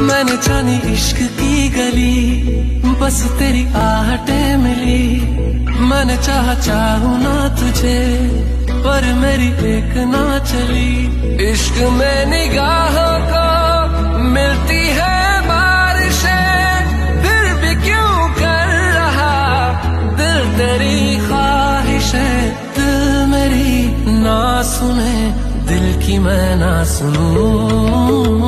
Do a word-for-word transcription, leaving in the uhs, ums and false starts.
मैंने जानी इश्क की गली, बस तेरी आहटें मिली। मैंने चाहा चाहूं ना तुझे, पर मेरी एक ना चली। इश्क में निगाहों को मिलती है बारिशें, फिर भी क्यों कर रहा दिल तेरी ख्वाहिशें। दिल मेरी ना सुने, दिल की मैं ना सुनूं।